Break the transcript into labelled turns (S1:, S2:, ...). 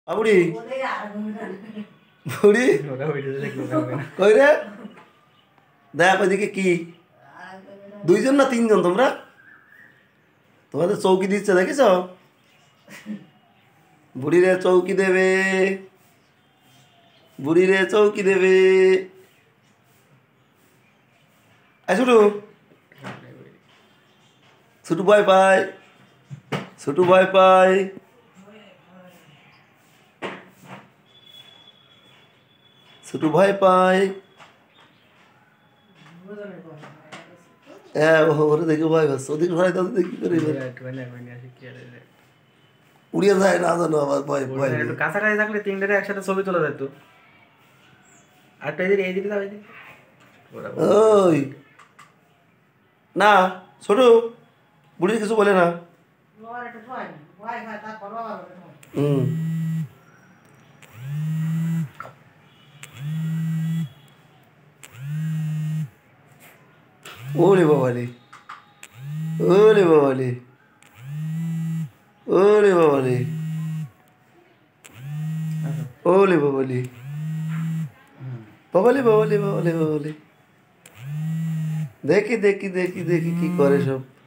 S1: বুড়ি বুড়ি কই রে দেখ ওইদিকে কি দুইজন না তিনজন তোমরা তোমাদের চৌকি দিচ্ছে দেখেছ বুড়ি রে চৌকি দেবে বুড়ি রে চৌকি দেবে ছোটু ছোটু ভয় পায় ছোটু ভয় পায় ছোটু ভয় পায় হ্যাঁ ওরে দেখে ভয় পাচ্ছে ওদিকে ভয় তাদের দেখি করে উড়িয়ে যায় না জানো আবার ভয় ভয়
S2: একটু কাছাকাছি থাকলে তিনটারে একসাথে ছবি তোলা যেত আরটা এই দিকে যাও
S1: ওই না ছোট বুড়ি কিছু বলে না হুম ওরে বাবালে ওরে বাবালে ওরে বাবালে ওলে বাবালে বাবালে বাবালে বাবালে বাবালে দেখি দেখি দেখি দেখি কি করে সব